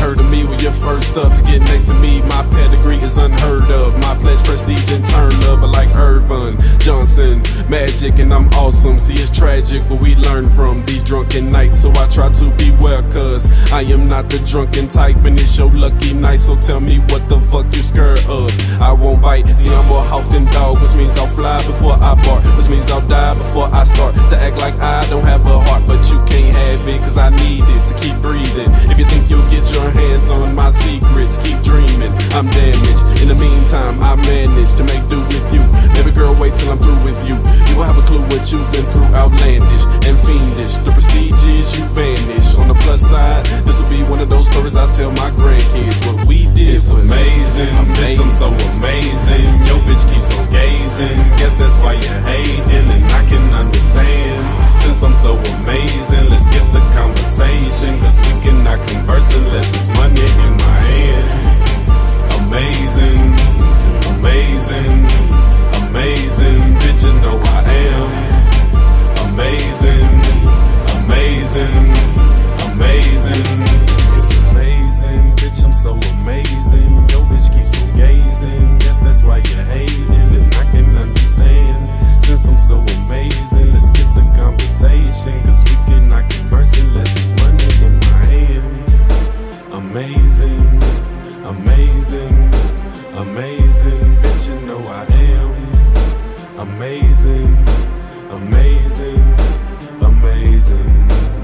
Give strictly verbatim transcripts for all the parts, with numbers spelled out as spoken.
heard of me when you're first up to get next to me. My pedigree is unheard of. My pledge, prestige, and turn up like Irvin Johnson. Magic and I'm awesome. See, it's tragic what we learn from these drunken nights. So I try to beware, cause I am not the drunken type, and it's your lucky night. So tell me what the fuck you scared of. I won't bite. See, I'm more hawk than dog, which means I'll fly before I bark, which means I'll die before I start to act like I don't have a heart. But you can't have it, cause I need it to keep breathing. If you think you'll get your hands on my secrets, keep dreaming. I'm damaged. In the meantime, I managed to make do with you. Baby girl, wait till I'm through with you. You won't have a clue what you've been through. Outlandish and fiendish. The prestige is you vanish. On the plus side, this'll be one of those stories I tell my grandkids. What we did it's was amazing. amazing. Bitch, I'm so amazing. Your bitch keeps on gazing. Guess that's why you're hating, and I can understand. Since I'm so amazing, let's get the conversation, cause we cannot converse unless it's money in my hand. Amazing, amazing, amazing, bitch, you know I am. Amazing, amazing, amazing. It's amazing, bitch, I'm so amazing. Your bitch keeps on gazing. Yes, that's why you're hating, and I can understand. Since I'm so amazing, let's get the conversation, cause we cannot converse unless it's money in my hand. Amazing, amazing, amazing, bitch, you know I am. Amazing, amazing, amazing.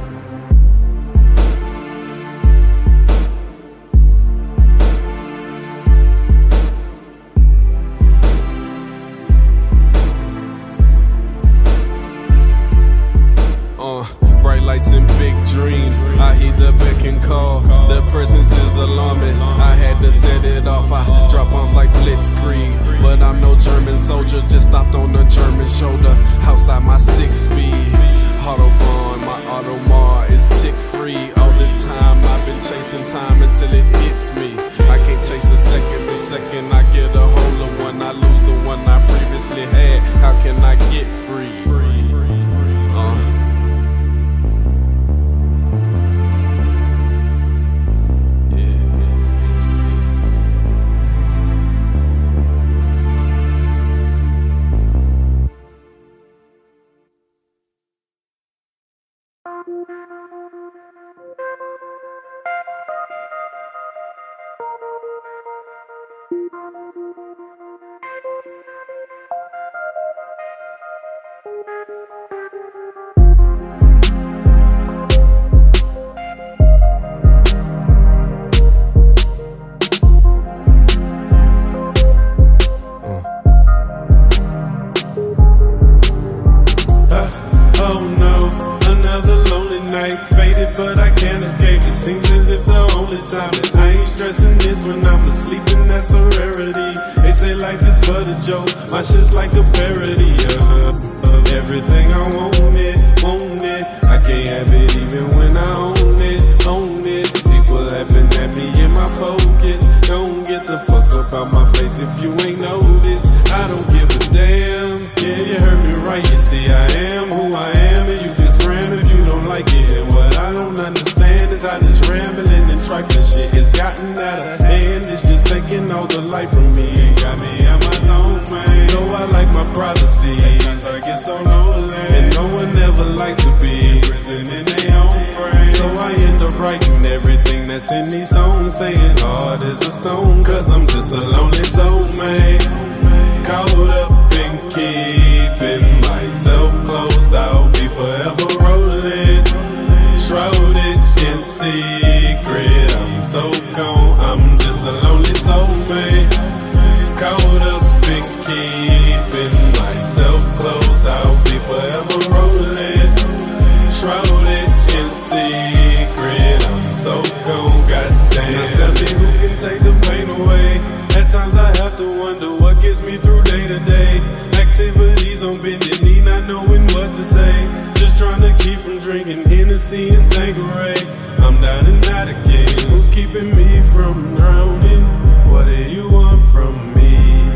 Lights and big dreams, I heed the beck and call. The presence is alarming, I had to set it off. I drop bombs like blitzkrieg, but I'm no German soldier. Just stopped on the German shoulder, outside my six speed Autobahn. My Automar is tick free. All this time I've been chasing time until it hits me. I can't chase a second, the second I get a hold of one, I lose the one I previously had. How can I get free? Uh. But I can't escape. It seems as if the only time that I ain't stressing is when I'm asleep, and that's a rarity. They say life is but a joke, my shit's like a parody of, of everything I want it, want it. I can't have it even when I own it, own it. People laughing at me in my focus. Don't get the fuck up out my face if you ain't noticed. I don't give a damn. Yeah, you heard me right. You see I am who I am, and you can scram if you don't like it. And what I don't understand is how this rambling and trifling shit has gotten out of hand. It's just taking all the life from me and got me out my zone, man. Know I like my privacy, I get so lonely, and no one ever likes to be in prison in their own brain. So I end up writing everything that's in these songs, staying hard as a stone, cause I'm just a lonely soul, man. Caught up in keeping myself closed, I'll be forever rolling, shrouded in secret. I'm so gone, I'm just a lonely soul, man. Caught up in keeping myself closed, I'll be forever rolling, shrouded in secret. I'm so gone, goddamn. Now tell me who can take the pain away. At times I have to wonder what gets me through day to day. Activities on bended knee, not knowing what to say. Just trying to keep from drinking Hennessy and Tanqueray. I'm down and out again. Who's keeping me from drowning? What do you want from me?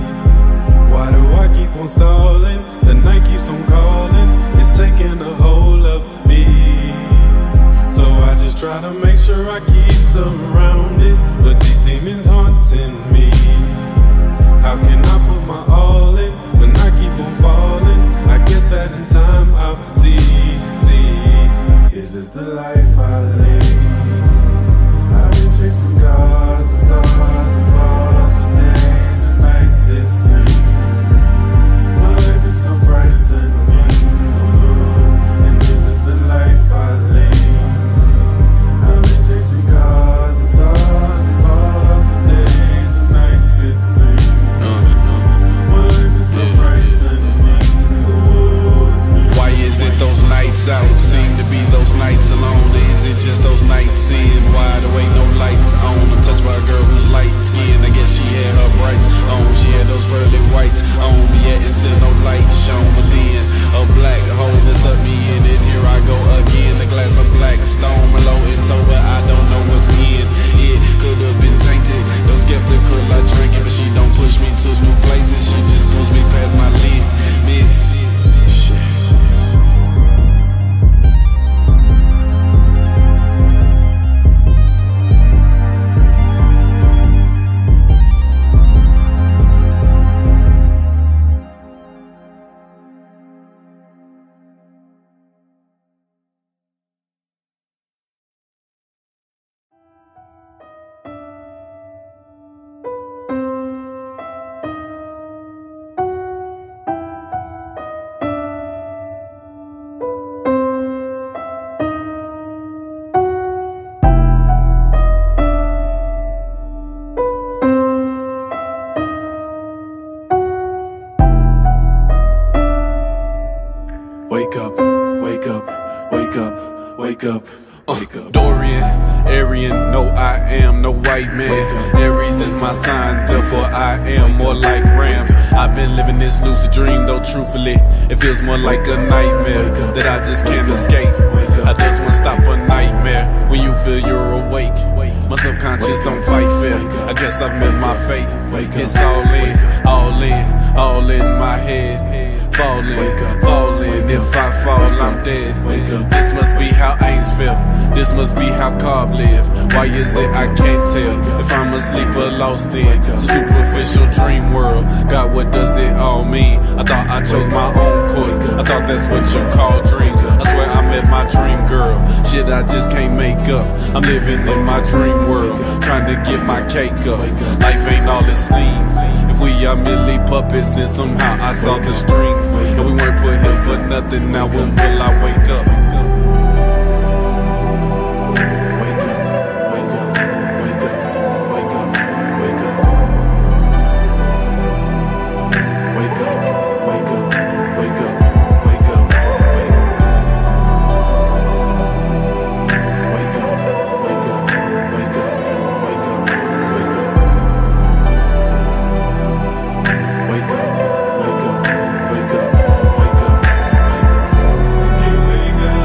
Why do I keep on stalling? The night keeps on calling. It's taking a hold of me. So I just try to make sure I keep surrounded, but these demons haunting me. How can I put my all in when I keep on falling? I guess that in time I'll see, see. Is this the life I live? I've been chasing cars and stars and bars for days and nights, it seems. My life is so bright to me, and this is the life I live. I've been chasing cars and stars and bars for days and nights, it seems. My life is so bright to me. Why is it those nights out seem to be those nights alone? Is it just those nights in? Wide awake, no lights on. I'm touched by a girl with light skin. I guess she had her brights on. She had those pearly whites on, but yet it's still no light shown. But then a black hole that's up me in it. Here I go again. The glass of black stone, below it's over. I don't know what's in. It could have been tainted. No skeptical, I drink it, but she don't push me to new places. She just pulls me past my limits. Wake up, wake up, wake up, wake up, wake up. Dorian, Aryan, no I am no white man. Aries is my sign, therefore I am more like Ram. I've been living this lucid dream, though truthfully it feels more like a nightmare that I just can't escape. I just wanna stop a nightmare when you feel you're awake. My subconscious don't fight fair. I guess I've met my fate. It's all in, all in, all in my head. Falling, falling, if I fall, I'm dead. This must be how Ains feel. This must be how Cobb live. Why is it I can't tell if I'm asleep or lost in some superficial dream world? God, what does it all mean? I thought I chose my own course. I thought that's what you call dreams. I swear I met my dream girl. Shit I just can't make up. I'm living in my dream world, trying to get my cake up. Life ain't all it seems. If we are merely puppets, then somehow I saw the strings. And we weren't put here for nothing. Now when will I wake up? Wake up, wake up, wake up, wake up, wake up. Wake up, wake up, wake up, wake up, wake up. Wake up, wake up, wake up, wake up, wake up. Wake up, wake up, wake up, wake up, wake up. Can't wake up.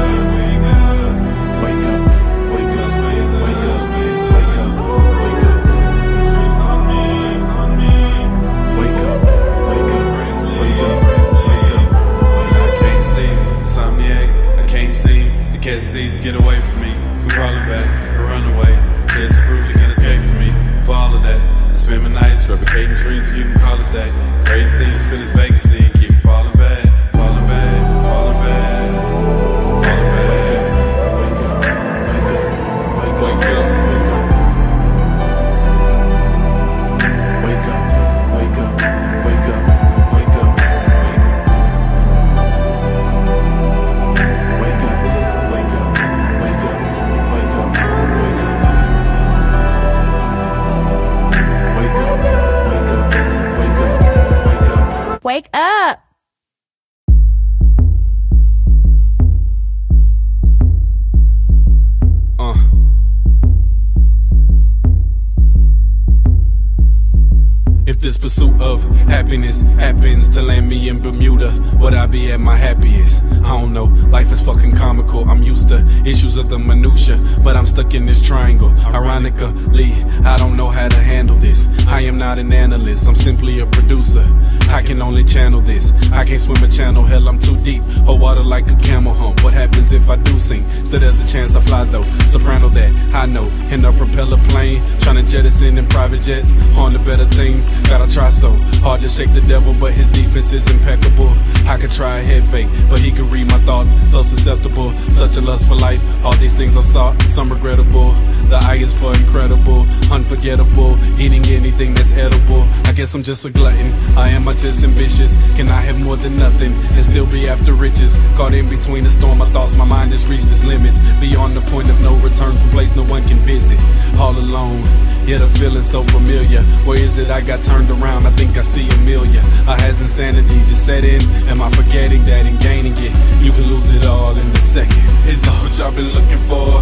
this pursuit of happiness happens to land me in Bermuda, would I be at my happiest? I don't know, life is fucking comical. I'm used to issues of the minutia, but I'm stuck in this triangle. Ironically, I don't know how to handle this. I am not an analyst, I'm simply a producer. I can only channel this. I can't swim a channel, hell I'm too deep. Hold water like a camel hump. What happens if I do sing? Still there's a chance I fly though. Soprano that I know. In a propeller plane, trying to jettison in private jets. On the better things, gotta try so hard to shake the devil, but his defense is impeccable. I could try a head fake, but he could read my thoughts. So susceptible, such a lust for life. All these things I've sought, some regrettable. The I is for incredible, unforgettable. Eating anything that's edible. I guess I'm just a glutton. I am I just ambitious? Can I have more than nothing and still be after riches? Caught in between the storm of thoughts, my mind has reached its limits. Beyond the point of no return, someplace no one can visit. All alone, yet a feeling so familiar. Where is it I got turned around? I think I see a million. Or has insanity just set in? Am I forgetting that and gaining it? You can lose it all in a second. Is this what y'all been looking for?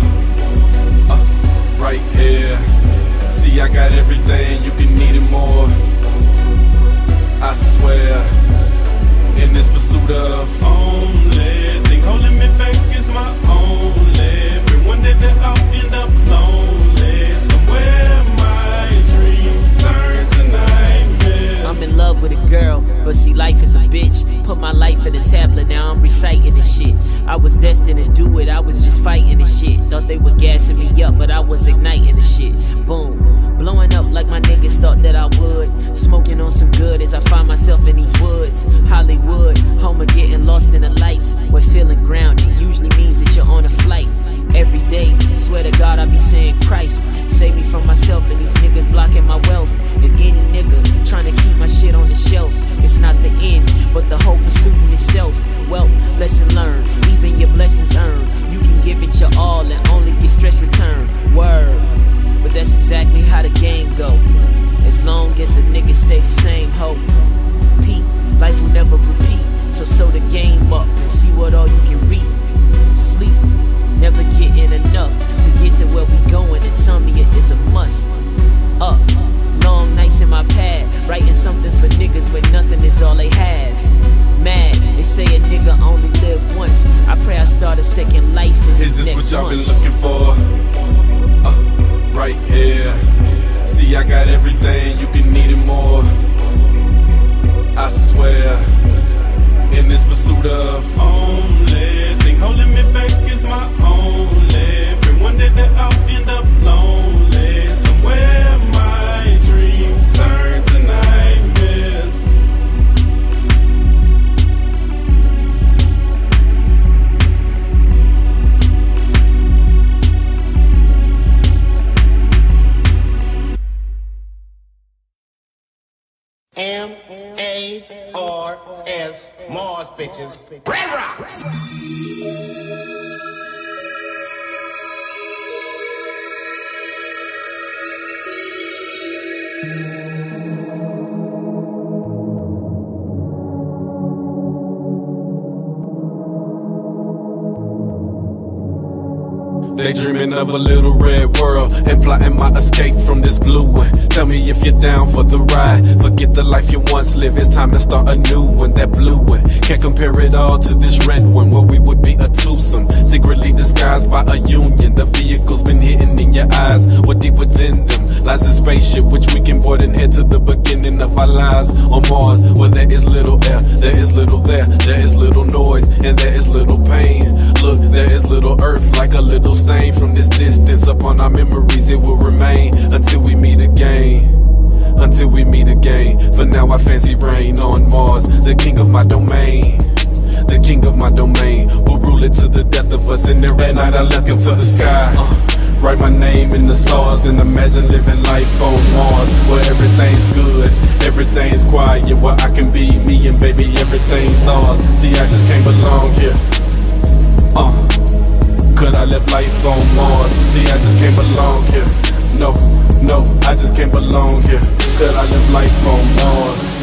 Uh, right here. See, I got everything, you can need it more. I swear, in this pursuit of only thing holding me back is my only. Everyone that I'll end up lonely. Somewhere my dreams turn to nightmares. I'm in love with a girl, but see life is a bitch. Put my life in a tablet, now I'm reciting this shit. I was destined to do it, I was just fighting this shit. Thought they were gassing me up, but I was igniting the shit. Boom, blowing up like my niggas thought that I would. Smoking on some good as I find myself in these woods. Hollywood, home of getting lost in the lights. When feeling grounded usually means that you're on a flight. Every day, swear to God I be saying Christ, save me from myself and these niggas blocking my wealth. And any nigga trying to keep my shit on the shelf. It's not the end, but the whole pursuit in itself. Well, lesson learned, even your blessings earned. You can give it your all and only get stress returned. Word, but that's exactly how the game go. As long as a nigga stay the same, ho. Pete, life will never repeat. So sew the game up and see what all you can read. Sleep, never getting enough to get to where we going. Insomnia is a must. Up, long nights in my pad, writing something for niggas when nothing is all they have. Mad, they say a nigga only live once. I pray I start a second life in Is this this next what y'all been months. looking for? Uh, right here. See, I got everything, you can need it more. I swear, in this pursuit of only thing holding me back is my only. Everyone that I'll end up lonely. Somewhere my dreams turn to nightmares. M A R S, Mars bitches, Red Rocks. Daydreaming of a little red world and plotting my escape from this blue one. Tell me if you're down for the ride. Forget the life you once lived, it's time to start a new one. That blue one, can't compare it all to this red one, where we would be a twosome, secretly disguised by a union. The vehicle's been hidden in your eyes, what deep within them lies a spaceship, which we can board and head to the beginning of our lives on Mars, where there is little air, there is little there, there is little noise, and there is little pain. Look, there is little earth, like a little stain. From this distance upon our memories, it will remain until we meet again. Until we meet again. For now I fancy reign on Mars, the king of my domain. The king of my domain, will rule it to the death of us. And every night I look into the sky, uh, write my name in the stars, and imagine living life on Mars, where everything's good, everything's quiet, where I can be me and baby everything's ours. See, I just can't belong here. Uh, could I live life on Mars? See, I just can't belong here. No, no, I just can't belong here. Could I live life on Mars?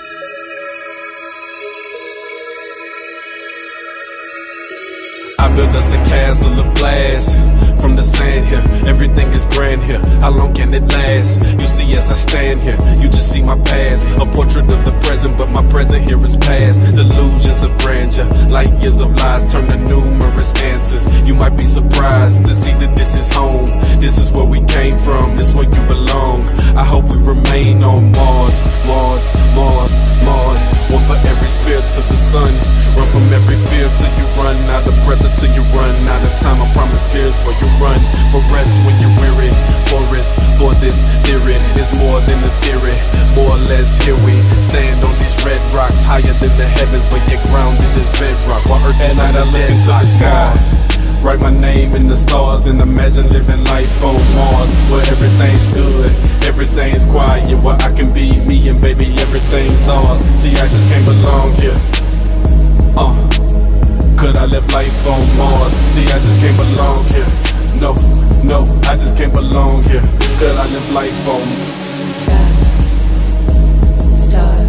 I built build us a castle of glass from the sand here. Everything is grand here. How long can it last? You see as I stand here, you just see my past. A portrait of the present, but my present here is past. Delusions of grandeur, light years of lies turn to numerous answers. You might be surprised to see that this is home. This is where we came from, this is where you belong. I hope we remain on Mars, Mars, Mars, Mars. One for every spirit to the sun. Run from every fear till you run out of breath, until you run out of time. I promise here's where you run for rest when you're weary. Forest for this theory is more than a theory. More or less here we stand on these red rocks, higher than the heavens, but yet grounded as bedrock. While earth is at I look into the skies, write my name in the stars and imagine living life on Mars, where everything's good, everything's quiet, where I can be me and baby everything's ours. See, I just came along here. Uh, could I live life on Mars? See, I just came along here. No, no, I just came along here. Could I live life on sky, stars,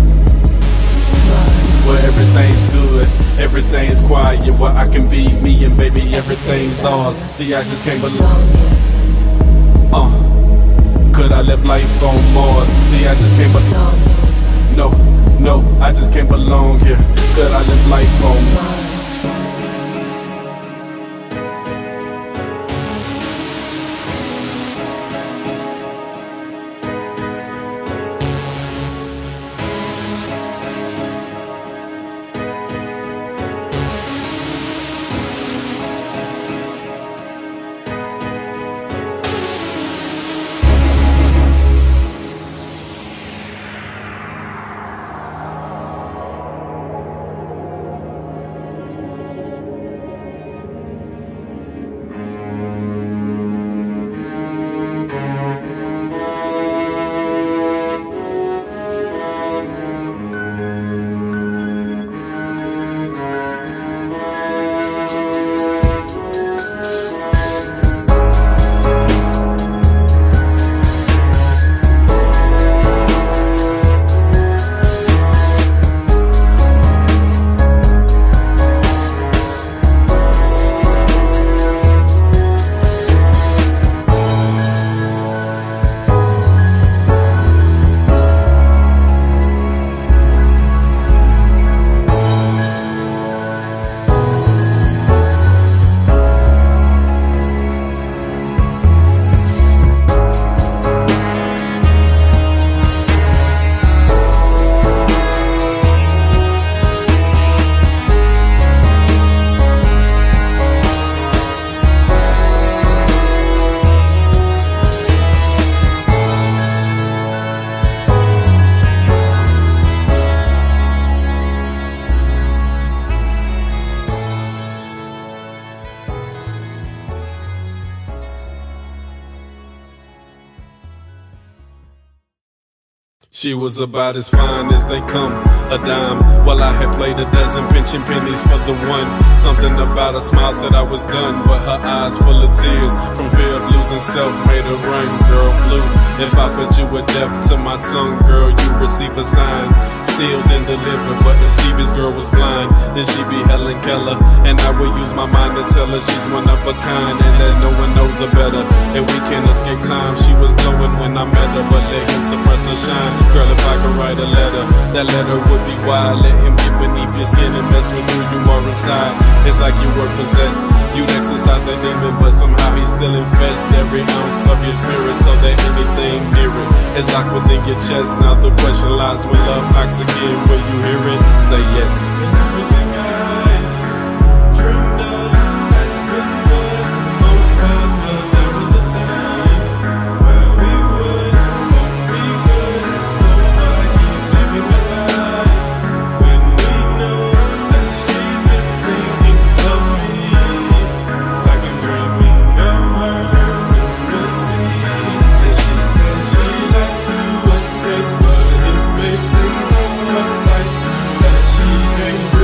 Mars, where everything's good, everything's quiet, where I can be me and baby everything's ours. See, I just came along here. Uh, could I live life on Mars? See, I just came along here. No, no, I just came along here. Could I live life on Mars? She was about as fine as they come, a dime, while I had played a dozen pinching pennies for the one. Something about her smile said I was done, but her eyes full of tears from fear of losing self made her run, girl, blue. If I fed you a death to my tongue, girl, you receive a sign, sealed and delivered. But if Stevie's girl was blind, then she'd be Helen Keller, and I would use my mind to tell her she's one of a kind, and that no one knows her better, and we can't escape time. She was glowing when I met her, but let him suppress her shine. Girl, if I could write a letter, that letter would be wild. Let him get beneath your skin and mess with who you are inside. It's like you were possessed. You'd exercise that demon, but somehow he still infests every ounce of your spirit, so that anything near it is locked within your chest. Now the question lies when love knocks again. Will you hear it? Say yes. And everything I dreamed of has been put on pause, 'cause there was a time where we would both be good. So I keep living a lie when we know that she's been thinking of me, like I'm dreaming of her soon to see. And she said she liked to escape, but it made things so uptight that she can't breathe.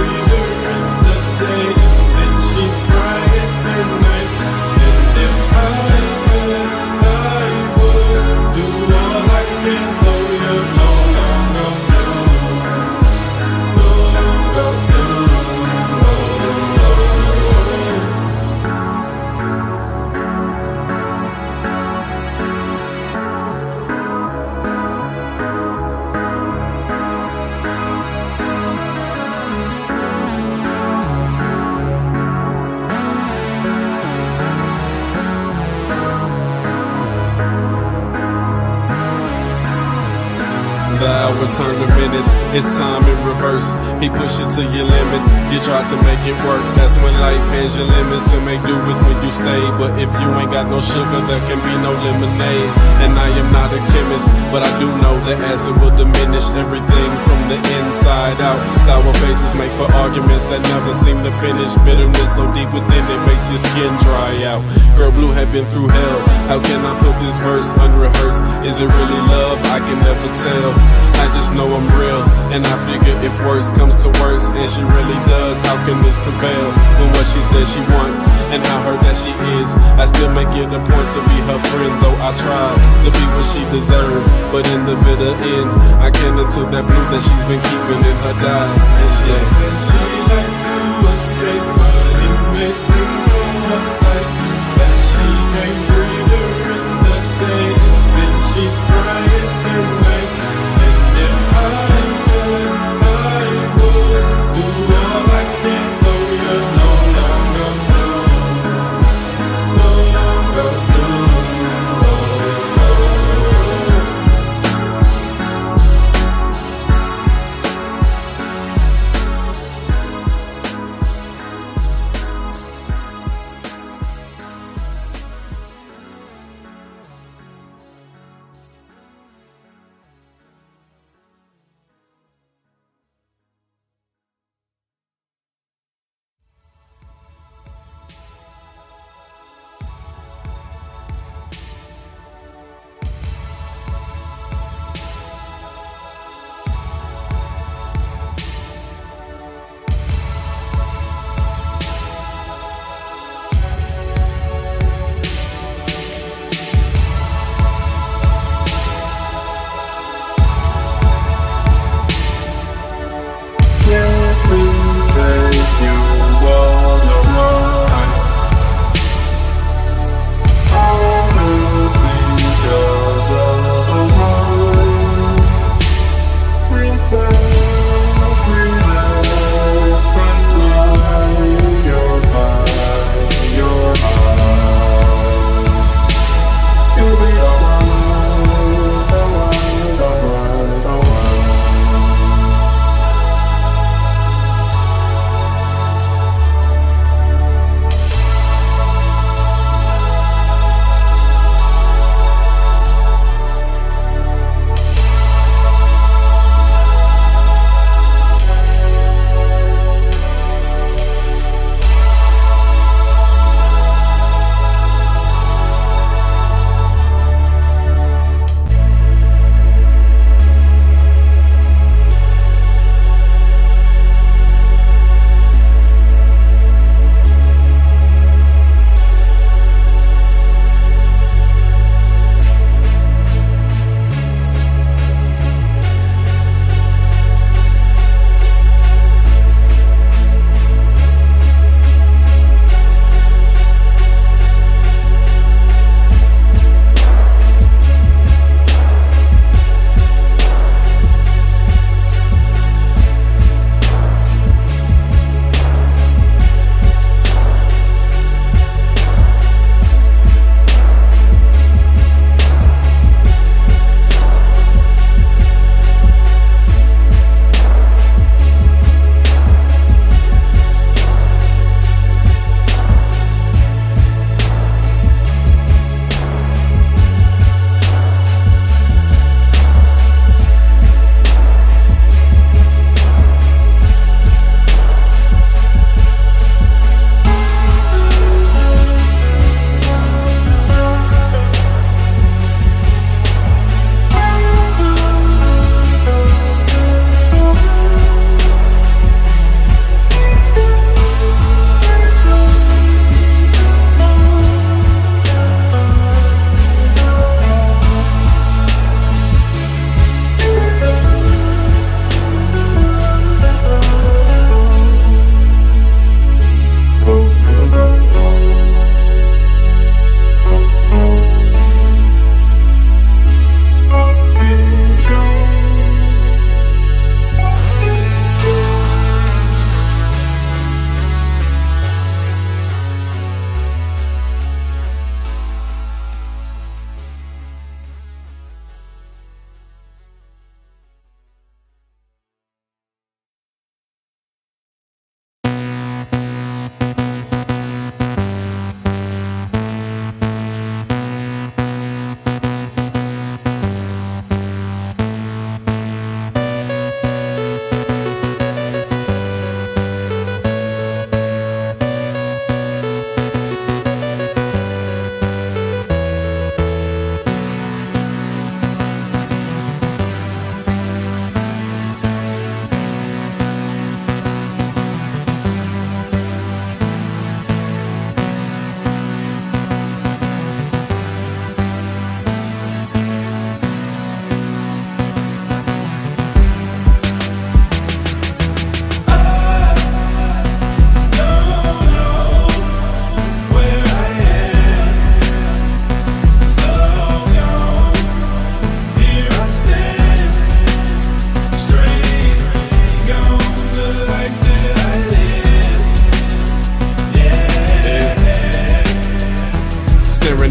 hours turn to minutes. It's time in reverse. He push it to your limits. You try to make it work. That's when life hands you lemons to make do with when you stay. But if you ain't got no sugar, there can be no lemonade. And I am not a chemist, but I do know that acid will diminish everything from the inside out. Sour faces make for arguments that never seem to finish. Bitterness so deep within it makes your skin dry out. Girl Blue had been through hell. How can I put this verse unrehearsed? Is it really love? I can never tell. I just know I'm real, and I figure if worse comes to worse, and she really does, how can this prevail? When what she says she wants, and how hurt that she is, I still make it a point to be her friend, though I try to be what she deserved. But in the bitter end, I can't until that blue that she's been keeping in her dies. And she They said she like to escape, but it made things so uptight that she can't breathe during the day. Then she's crying at night. And if I could, I would do all I can so you're no longer blue, no longer blue.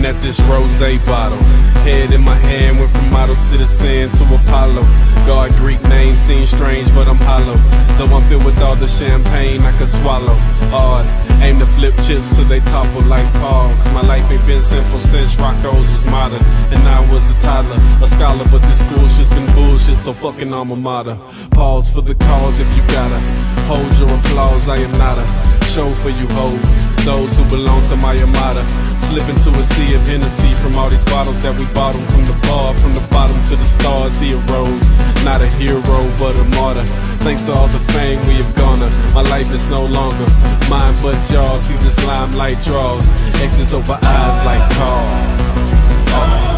at this rosé bottle. Head in my hand, went from model citizen to Apollo. God, Greek name seems strange, but I'm hollow. Though I'm filled with all the champagne I could swallow. Hard, aim to flip chips till they topple like pogs. My life ain't been simple since Rocco's was modern, and I was a toddler, a scholar, but this school shit's been bullshit, so fucking alma mater. Pause for the cause if you gotta. Hold your applause, I am not a show for you hoes, those who belong to my armada. Slip into a sea of Hennessy from all these bottles that we bottled from the bar. From the bottom to the stars he arose, not a hero but a martyr. Thanks to all the fame we have garnered, my life is no longer mine but y'all. See this limelight draws X's over eyes like call. Oh.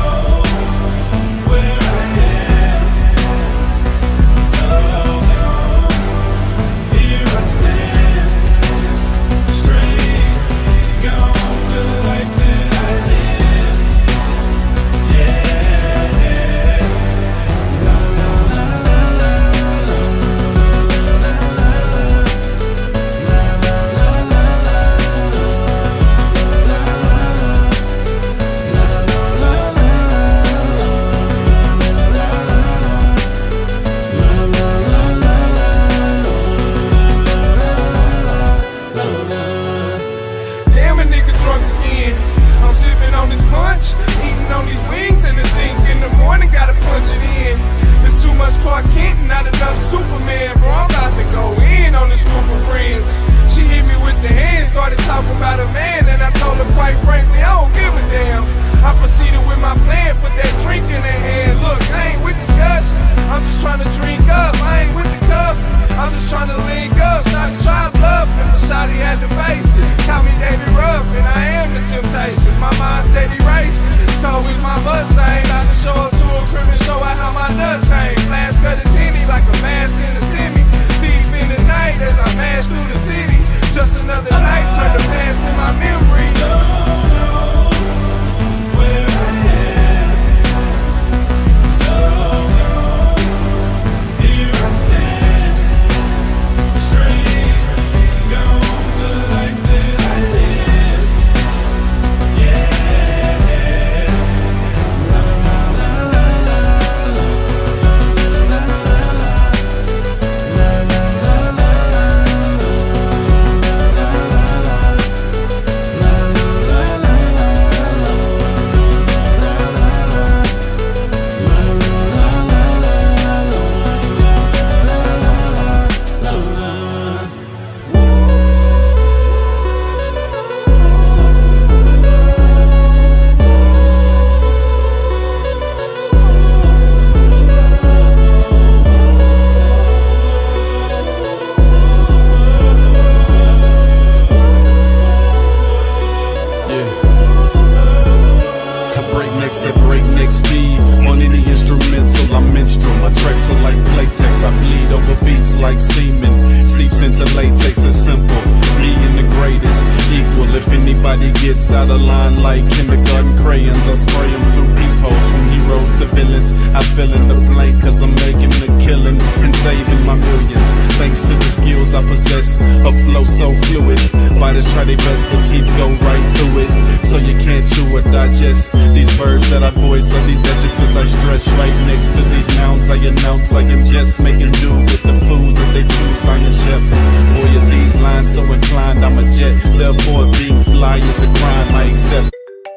Gets out of line like kindergarten crayons. I spray them through peepholes. From heroes to villains, I fill in the blank cause I'm making the killing and saving my millions. Thanks to the skills I possess, a flow so fluid. Biters try their best but teeth go right through it, so you can't chew or digest these verbs that I voice or these adjectives I stress. Right next to these nouns I announce I am just making do with the food that they choose. I am chef. Boy, are these lines so inclined, I'm a jet. Therefore being fly is a crime I accept.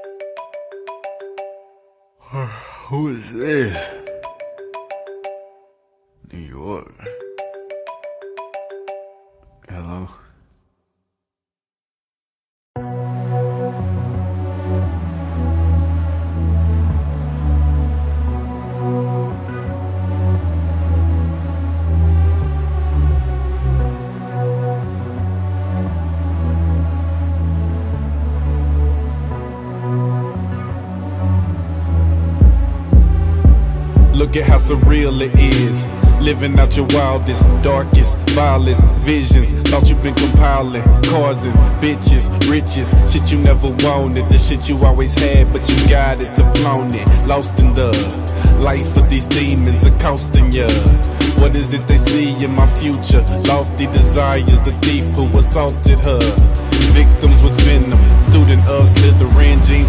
Who is this? New York. Hello? Look at how surreal it is, living out your wildest, darkest, vilest visions. Thought you been compiling, causing bitches, riches, shit you never wanted, the shit you always had, but you got it to flaunt it. Lost in the life of these demons accosting ya. What is it they see in my future? Lofty desires, the thief who assaulted her. Victims with venom, student of Slytherin, jeans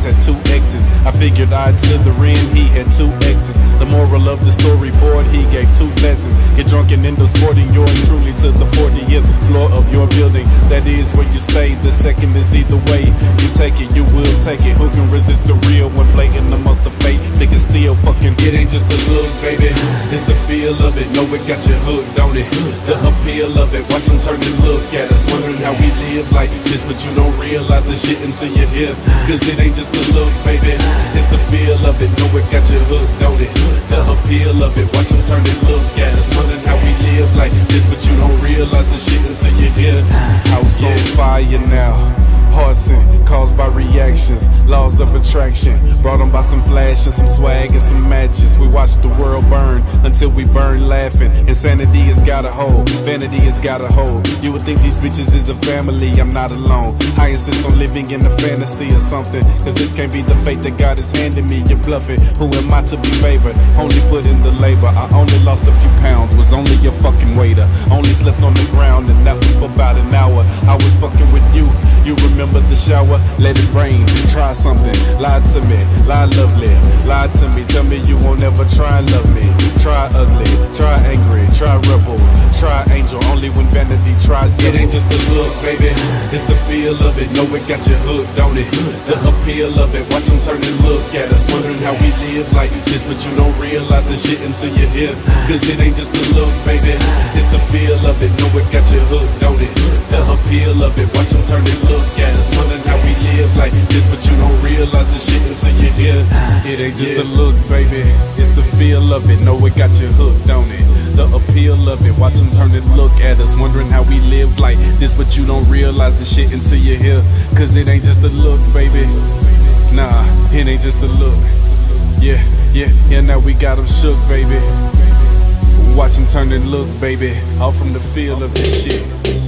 Sins had two X's. I figured I'd slither in, he had two X's. The moral of the storyboard, he gave two lessons. Get drunk and end up sporting yours truly to the fortieth floor of your building. That is where you stay. The second is either way. You take it, you will take it. Who can resist the real when blatant amongst the fate? Niggas still fucking. It ain't just the look, baby. It's the feel of it. Know it got you hooked, don't it? The appeal of it. Watch them turn and look at us, wondering how we live like this, but you don't realize the shit until you're here. Cause it ain't just the look, baby. It's the feel of it. Know it got you hooked, don't it? The appeal of it. Watch them turn and look at us, wondering how we live like this, but you don't realize the shit until you're here. House on fire now. Horsing, caused by reactions, laws of attraction, brought on by some flash and some swag and some matches. We watch the world burn until we burn laughing. Insanity has got a hold, vanity has got a hold. You would think these bitches is a family, I'm not alone. I insist on living in a fantasy or something, cause this can't be the fate that God is handing me. You're bluffing, who am I to be favored? Only put in the labor, I only lost a few pounds, was only your fucking waiter. Only slept on the ground and that was for about an hour. I was fucking with you, you remember Remember the shower, let it rain, try something, lie to me, lie lovely, lie to me, tell me you won't ever try and love me, try ugly, try angry, try rebel, try angel, only when vanity tries devil. It ain't just the look, baby, it's the feel of it, know it got you hooked, don't it? The appeal of it, watch them turn and look at us, wondering how we live like this, but you don't realize the shit until you're here. Cause it ain't just the look, baby, it's the feel of it, know it got you hooked, don't it? The appeal of it, watch them turn and look at us, wondering how we live like this, but you don't realize the shit until you're here. It ain't just yeah. the look, baby, it's the feel of it, know it got you hooked, don't it? The appeal of it, watch them turn and look at us, wondering how we live like this, but you don't realize the shit until you're here. Cause it ain't just the look, baby, nah, it ain't just the look. Yeah, yeah, yeah, now we got them shook, baby. Watch them turn and look, baby, all from the feel of this shit.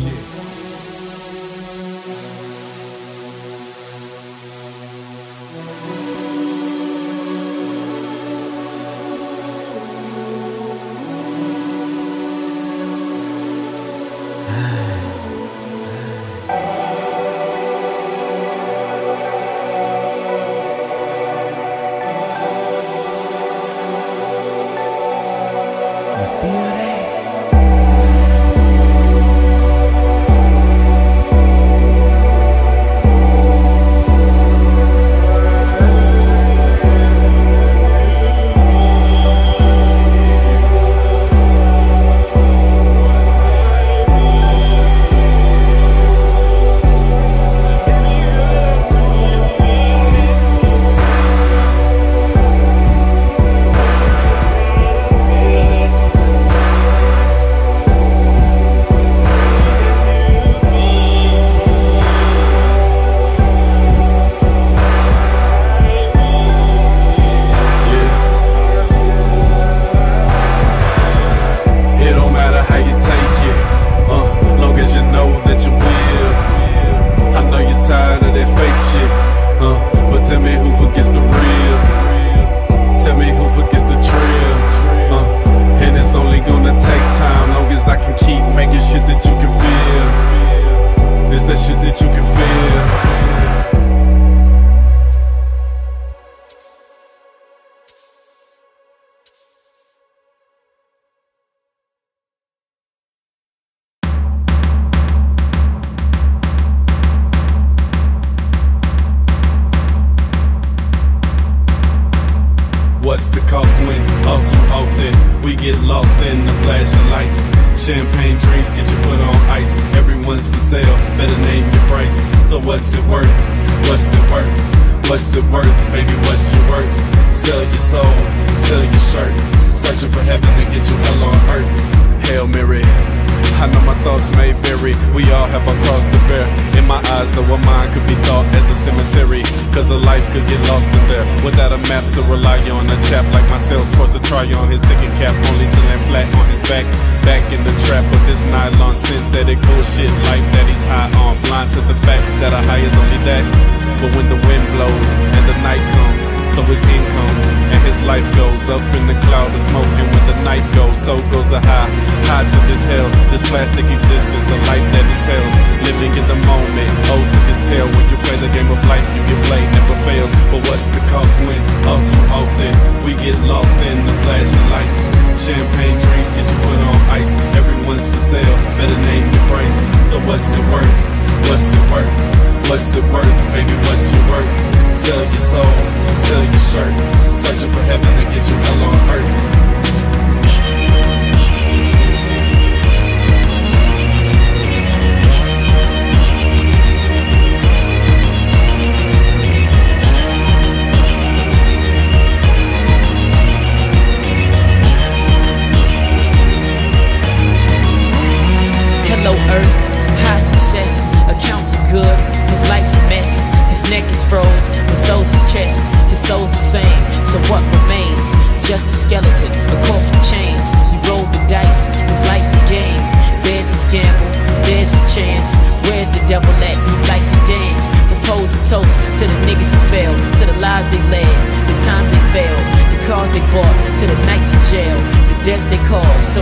What's the cost when all too often we get lost in the flashing lights? Champagne dreams get you put on ice. Everyone's for sale, better name your price. So what's it worth? What's it worth? What's it worth? Baby, what's your worth? Sell your soul, sell your shirt. Searching for heaven to get you hell on earth. Hail Mary, I know my thoughts may vary. We all have our cross to bear. In my eyes, though, a mind could be thought as a cemetery, cause a life could get lost in there. Without a map to rely on, a chap like myself's forced to try on his thinking cap, only to land flat on his back. Back in the trap of this nylon synthetic bullshit life that he's high on. Blind to the fact that a high is only that. But when the wind blows and the night comes, so his incomes and his life goes up in the cloud of smoke. And when the night goes, so goes the high. High to this hell, this plastic existence, a life that entails living in the moment. Ode to this tale, when you play the game of life, you get played, never fails.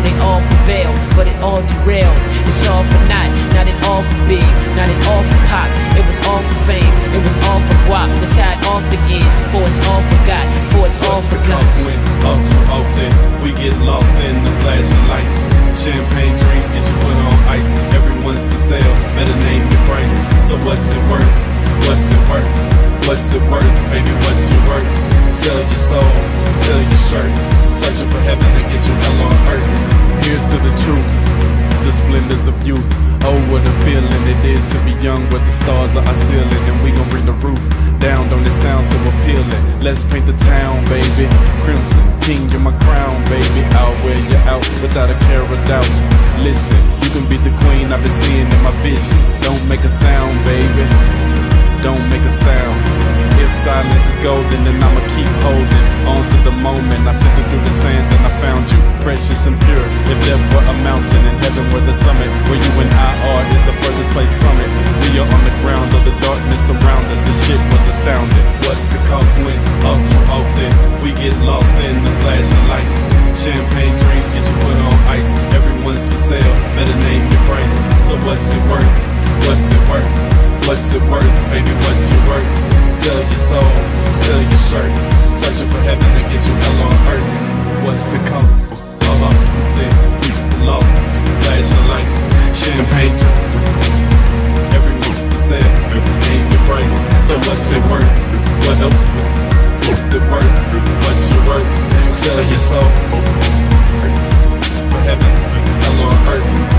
know they all prevail, but it all derailed. It's all for naught, not at all for big, not at all for pop. It was all for fame, it was all for guap. That's how it often is, for it's all forgot, for it's all forgot. All too often, we get lost in the flashing lights. Champagne dreams get you put on ice. Everyone's for sale, better name your price. So what's it worth? What's it worth? What's it worth? Baby, what's your worth? Sell your soul, sell your shirt. Searching for heaven to get you hell on earth. Here's to the truth, the splendors of youth. Oh, what a feeling it is to be young, where the stars are our ceiling, and we gon' bring the roof down. Don't it sound so appealing? Let's paint the town, baby. Crimson King, you're my crown, baby. I'll wear you out without a care of doubt. Listen, you can be the queen I've been seeing in my visions. Don't make a sound, baby. Don't make a sound. If silence is golden, then I'ma keep holding on to the moment. I sifted through the sands and I found you, precious and pure. If death were a mountain and heaven were the summit, where you and I are is the furthest place from it. We are on the ground of the darkness around us. The shit was astounding. What's the cost when all too often we get lost in the flashing lights? Champagne dreams get you put on ice. Everyone's for sale, better name your price. So what's it worth? What's it worth? What's it worth? Baby, what's your worth? Sell your soul, sell your shirt. Searching for heaven to get you hell on earth. What's the cost? All lost then, lost, flashing lights. Champagne drip. Everyone said, name your price. So what's it worth? What else? What's it worth? What's your worth? Sell your soul for heaven, hell on earth.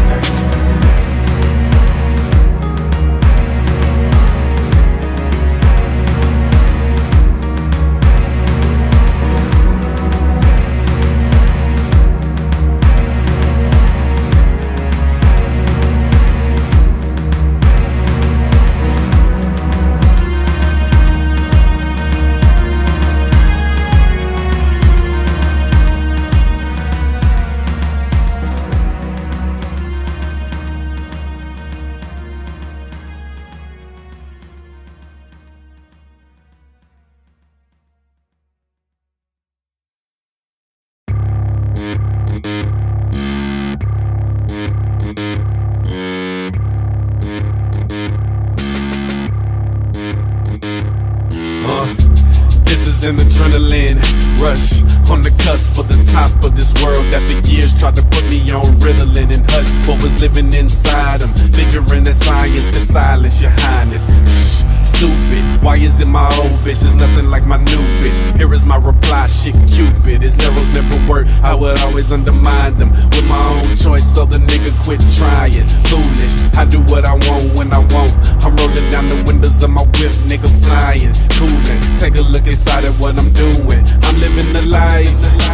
An adrenaline rush on the cusp of the top of this world that for years tried to put me on Ritalin and hush what was living inside them, figuring that science could silence your highness. Stupid, why is it my old bitch is nothing like my new bitch? Here is my reply, shit Cupid. His arrows never work, I would always undermine them with my own choice, so the nigga quit trying. Foolish, I do what I want when I want. I'm rolling down the windows of my whip, nigga flying, cooling. Take a look inside at what I'm doing. I'm living the life.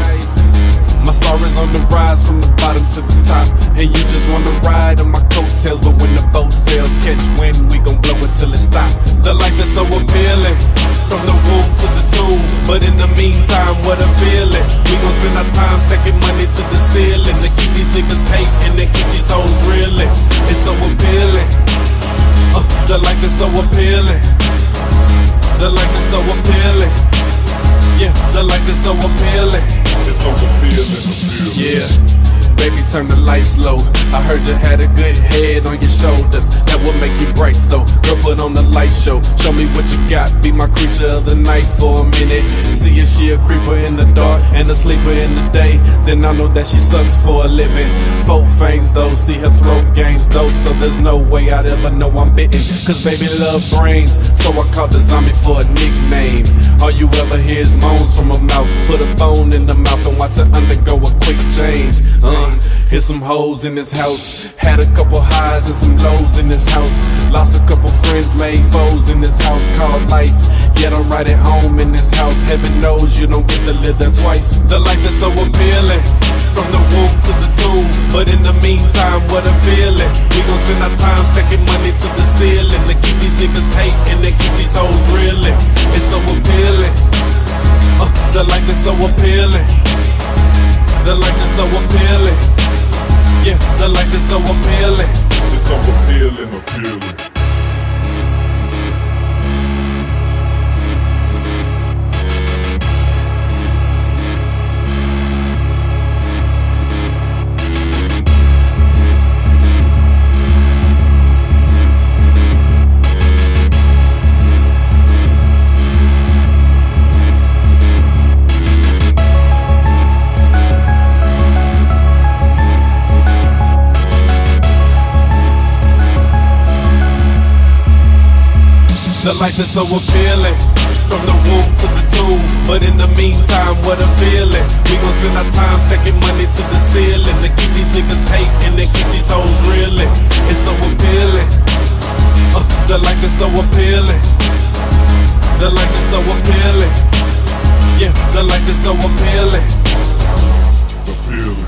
My star is on the rise from the bottom to the top, and you just wanna ride on my coattails. But when the boat sails catch wind, we gon' blow it till it stops. The life is so appealing, from the womb to the tomb. But in the meantime, what a feeling. We gon' spend our time stacking money to the ceiling to keep these niggas hating, to keep these hoes reeling. It's so appealing. Uh, the life is so appealing. The life is so appealing. Yeah, the life is so appealing. It's so appealing, appealing. Yeah, baby, turn the lights low. I heard you had a good head on your shoulders. That will make you bright, so girl, put on the light show. Show me what you got, be my creature of the night for a minute. See if she a creeper in the dark and a sleeper in the day, then I know that she sucks for a living. Four fangs though, see her throat games dope, so there's no way I'd ever know I'm bitten. Cause baby love brains, so I called the zombie for a nickname. All you ever hear is moans from her mouth. Put a bone in the mouth and watch her undergo a quick change. Uh, here's some hoes in this house. Had a couple highs and some lows in this house. Lost a couple friends, made foes in this house called life. Yet I'm right at home in this house. Heaven knows you don't get to live there twice. The life is so appealing, from the womb to the tomb. But in the meantime, what a feeling. We gon' spend our time stacking money to the ceiling to keep these niggas hating, to keep these hoes reeling. It's so appealing. Uh, the life is so appealing. The life is so appealing. Yeah, the life is so appealing. It's so appealing, appealing. life is so appealing, from the womb to the tomb. But in the meantime, what a feeling. We gon' spend our time stacking money to the ceiling to keep these niggas hating and keep these hoes reeling. It's so appealing. Uh, the life is so appealing. The life is so appealing. Yeah, the life is so appealing. Appealing.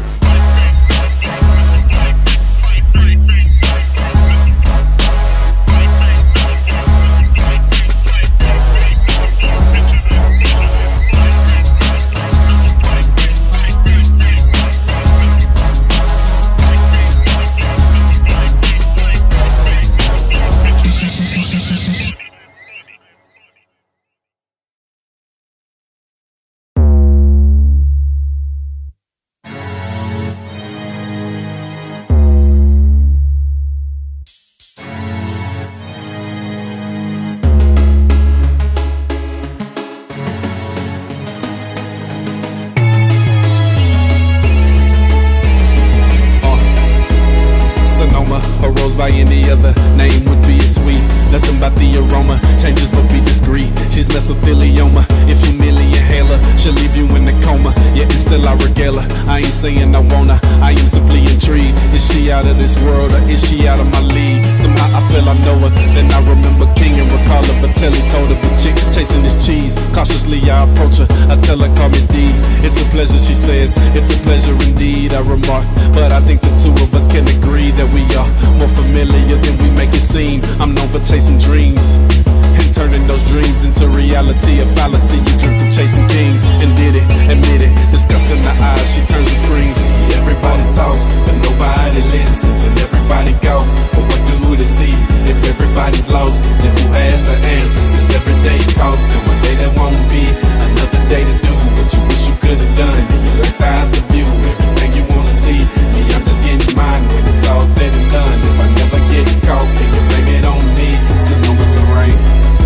By any other name would be as sweet. Nothing about the aroma changes but be discreet. She's mesothelioma. If you merely inhale her, she'll leave you in a coma. Yet it's still I regale her. I ain't saying I wanna, I am simply intrigued. Is she out of this world or is she out of my league? Somehow I feel I know her. Then I remember King and recall her. Vitelli told her the chick chasing his cheese. Cautiously I approach her. I tell her call me D. It's a pleasure, she says. It's a pleasure indeed, I remark. But I think the two of us can agree that we are more familiar than we make it seem. I'm known for chasing dreams and turning those dreams into reality. A fallacy, you dream from chasing kings and did it, admit it. Disgust in the eyes, she turns and screams. See, everybody talks, but nobody listens, and everybody goes, but what do they see? If everybody's lost, then who has the answers? Cause every day costs, and one day there won't be another day to do what you wish you could have done. And your life has the view, everything you wanna see. Me, I'm just getting mine when it's all said and done. If I never get caught, then you blame it on me. Sonoma Lorraine,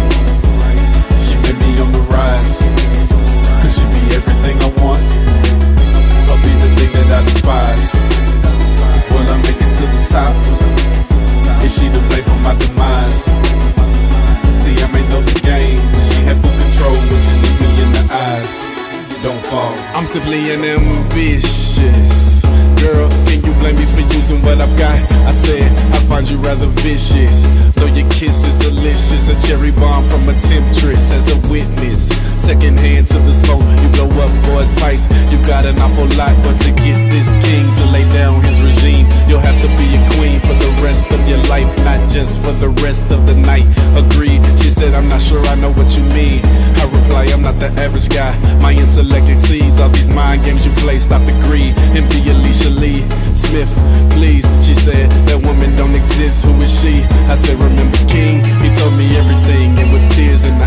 she may be on the rise. Could she be everything I want, or be the thing that I despise? Will I make it to the top? Is she to blame for my demise? See, I may know the game, but she had full control when she looked me in the eyes. Don't fall, I'm simply an ambitious girl. Can you blame me for using what I've got? I said I find you rather vicious, though your kiss is delicious. A cherry bomb from a temptress as a witness. Second hand to the smoke, you blow up boys' pipes. You've got an awful lot, but to get this king to lay down his regime, you'll have to be a queen for the rest of your life, not just for the rest of the night. Agreed, she said, I'm not sure I know what you mean. I reply, I'm not the average guy. My intellect exceeds all these mind games you play. Stop the greed and be Alicia Lee Smith, please. She said, that woman don't exist, who is she? I said, remember King? He told me everything, and with tears in